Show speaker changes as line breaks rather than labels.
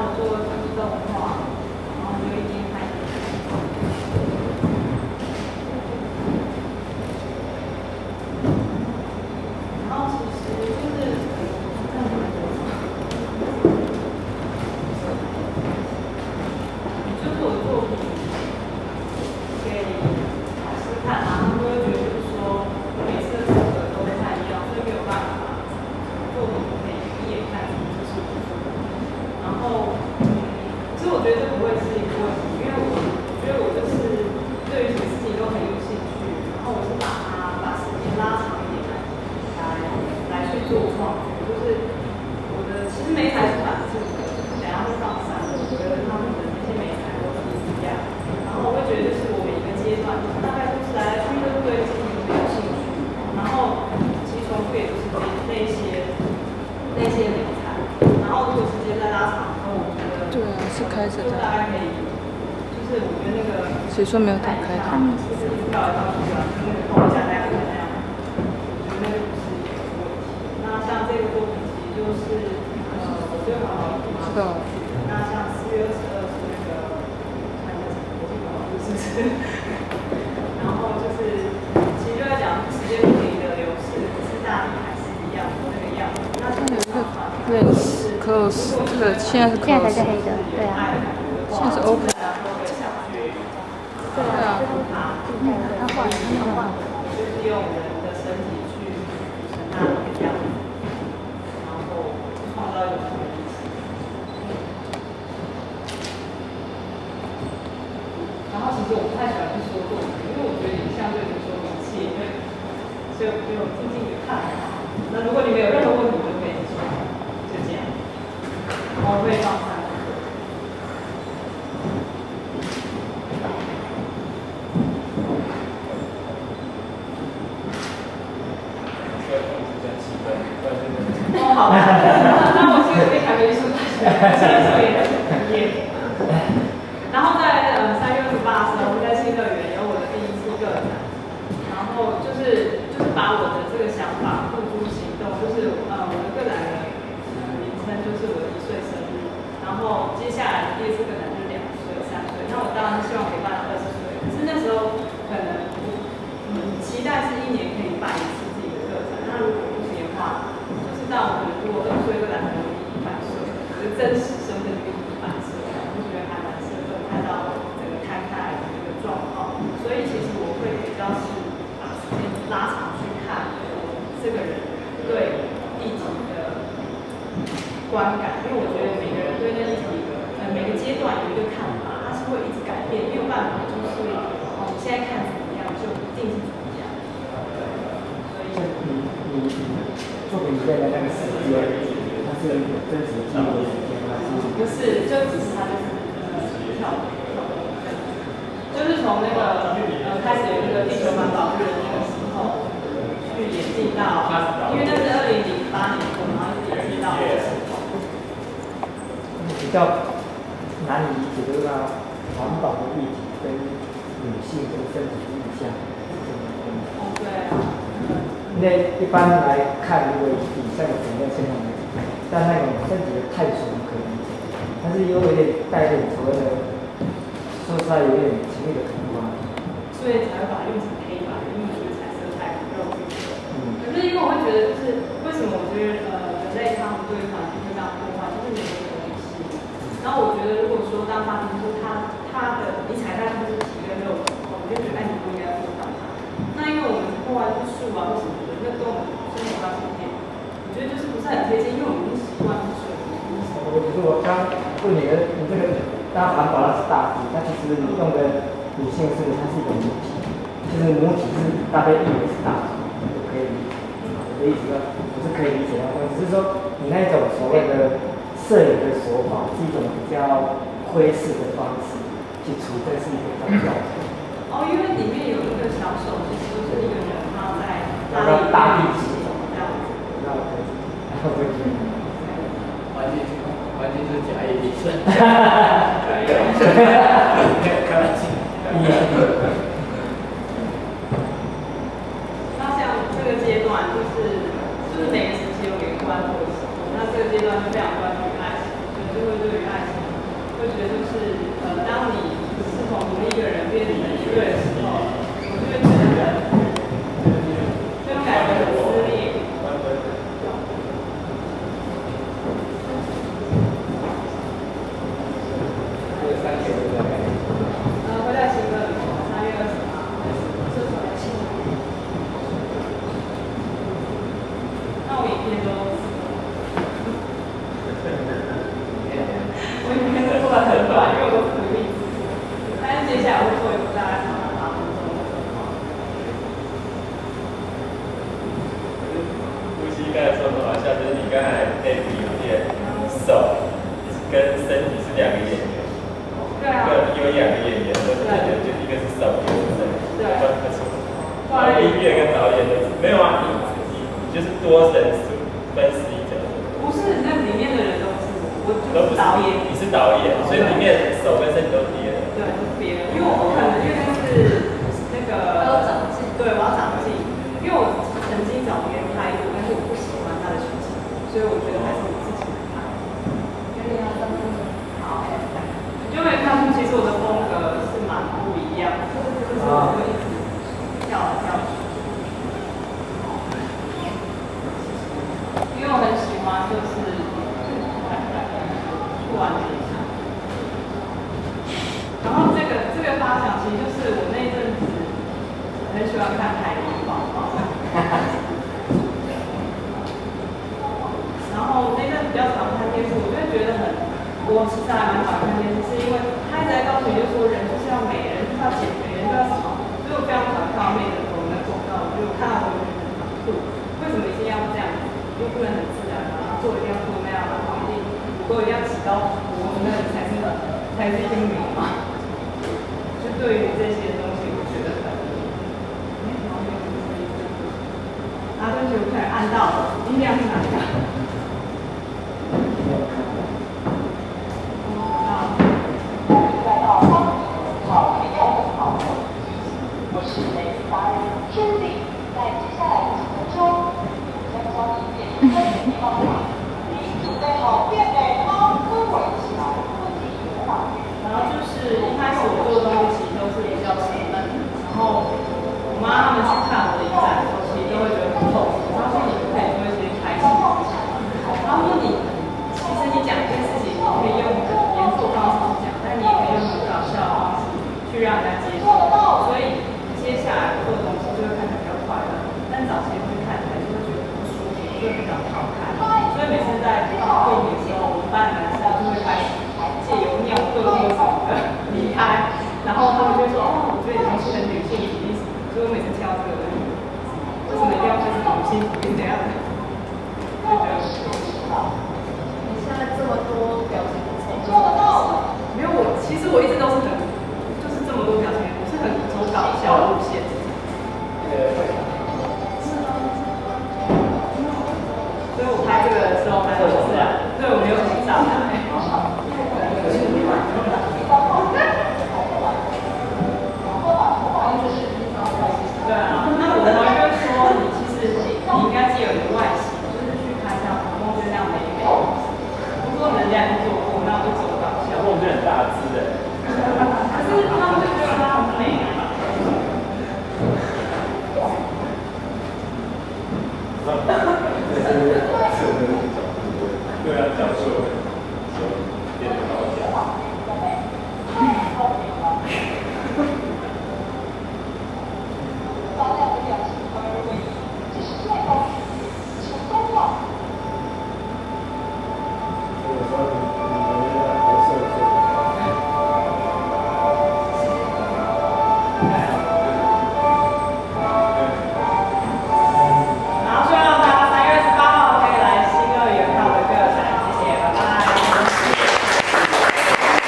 我做就是动画，然后就一边看一边然后其实就是就是我的作品给老师看啊，他们会觉得就是说每次的风格都不太一样，所以没有办法作品可以一眼看出这是我的作品。然后，其实我觉得这不会是一个问题，因为我觉得我就是对于什么事情都很有兴趣，然后我是把时间拉长一点来去做创作，就是我的其实媒材是反复的，就是等一下会放上，我觉得他们的那些媒材都不一样，然后我会觉得就是我每一个阶段大概都是来来去去都对自己有兴趣，然后其实重复也就是那些媒材，然后如果时间再拉长之后，我觉得
对啊，是开着的。
大概可以，就是我觉得那个
谁说没有打开的？
就是一直跳来跳去啊，就是那个框架那样那样，我觉得那个不是一个问题。那像这个作品其实就是我最好的
知道。
那像4月22是那个看一下国际广告是不是？然后就是其实就在讲时间不停的流逝，可是大理还是一样的那个样子。那这个
对，close， 这个现在是 close。
现在才是黑的，对啊。
现在是 open。
对啊，他画的那个画的。
就是用人的身体去组成它的样子，然后创造一种什么意思？然后其实我不太喜欢去说作品，因为我觉得你相对来说一切，所以我就静静的看。那如果你们有任何问题，就可以说，就这样。然后我会放3个。哦，好，那我是台北艺术大学所以的毕业。然后在3月28的时候，在新乐园有我的第一次个展，然后就是把我的这个想法付诸行动，就是我的个展的名称就是我的1岁生日，然后接下来第2次个展就是2岁、3岁，那我当然是希望可以办到20岁，可是那时候可能期待是1年可以办1次自己的个展，那如果不行的话，就是到我可能如果2岁个展可能100岁，可是真实身份就100岁，我就觉得还蛮适合看到整个摊开来的一个状况，所以其实我会比较是把时间拉长去看这个人对议题的观感，因为我觉得每个人对那议题每个阶段有一个看法，它是会一直改变，没有办法就是你现在看怎么样就一定是怎么样。所以
你作品里面的那个时间，它是有真实记录的时间吗？
不是，就只是它就是跳，就是从那个开始有一个地球环保日的那个时候，去演进到，因为那是2008年，然后一直演进到这个时候。
比较难以理解，就是它环保的议题跟女性这个身体的意向是怎么分的？
哦，对啊。
因为一般来看，如果以上的整个现象来讲，但那种身体的探索可以理解，但是又有点带点所谓的，说实在有点情绪的恐慌。
所以才会把它用成黑白，因为我觉得彩色太肉欲了。可是因为我会觉得，就是为什么我觉得人类他们对环境会这样破坏，就是没有一个东西。然后我觉得，如果说当他听说他的你踩下去就是皮跟肉的时候，我就觉得你不应该做到它。那因为我们破坏是树啊或什么的，那跟我们生活上有点，我觉得就是不是很贴近，因为我们已经习惯是水。
我刚问你的，你这个当然环保那是大体，那其实你用的女性是它是一个母体，其实母体是大概意为是大体，就可以理解。我的意思说，我是可以理解的，只是说你那种所谓的摄影的手法是一种比较窥视的方式去处理，这是一个比较
哦，因为里面有一个小手，其实就是一个人他在
大地之
中这样子。
然后我就觉得，
关键是假一笔顺。
那像这个阶段，就是每个时期有每个关注的时候，那这个阶段就非常关注于爱情，就会对于爱情因为我都是独立制作，但是接下来会做一个大概8分钟的状况。
呼吸刚才说的好像就是你刚才那比有点手跟身体是2个演员。
对啊。
有2个演员，就一个是手，一个是身。
对。
不错。音乐跟导演都是没有啊，你就是多人分饰一角。
不是，那里面的人都是我就是导演。
你是导演，所以里面手跟身体都别的。
对，都别的，因为我不可能，因为那是那个。要长进。对，我要长进，因为我曾经找别人拍过，但是我不喜欢他的剧情，所以我觉得还是我自己来拍。好，就会看出其实我的风格是蛮不一样的，就是我会一直跳来跳去。因为我很喜欢，就是突然间想，然后这个发想其实就是我那一阵子很喜欢看海绵宝宝，然后那阵子比较常看电视，我就会觉得我其实还蛮讨厌看电视，是因为他一直在告诉你，就说人就是要美，人就是要减肥，人就要什么，所以我非常讨厌看到美的头那广告，我就看到我就觉得很酷，为什么一定要这样子？又不能很自然，然后做一定要做那样，然后骨头一定要挤到脖子那里才是一个美嘛。就对于这些东西，我觉得对不起，我快按到了，音量是哪一个？我是雷达人Cindy，在接下来的几分钟，将教你变身的方法。你准备好变美了吗？跟我一起来，不仅有脑。然后就是一开始我做的东西其实都是比较沉闷的，然后我妈他们去看我的影展的时候，其实都会觉得很痛苦。她说你可以做一些开心的事情，她说其实你讲一件事情，你可以用很严肃的方式去讲，但你也可以用很搞笑的方式去让人家接受。所以接下来做的东西就会看起来比较快乐，但早期会看起来就会觉得不舒服，就会比较好看。所以每次在过年的时候，我们班的男生就会开始借由尿遁或什么的离开，然后他们就说：“哦，我觉得你东西很女性主义。”所以我每次听到这个，为什么一定要分成女性主义这样的？就觉得你现在这么多表情做得到了？没有，其实我一直都是就是这么多表情，我是很走搞笑路线。所以我拍这个的时候还很自然，对我没有紧张的。对啊，那我同学就会说，你其实你应该既有一个外形，就是去拍像黄梦娟那样美美。如果人家也做过，那我就走搞笑。
黄梦娟很大只的。